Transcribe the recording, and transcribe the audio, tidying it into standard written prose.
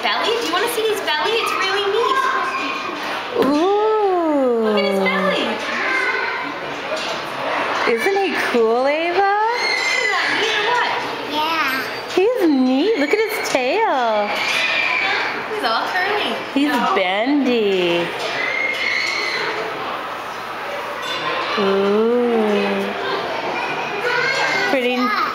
belly? Do you want to see his belly? It's really neat. Ooh. Look at his belly. Isn't he cool, Ava? Isn't that neat or what? Yeah. He's neat. Look at his tail. He's all curly. He's bendy. Ooh. Pretty.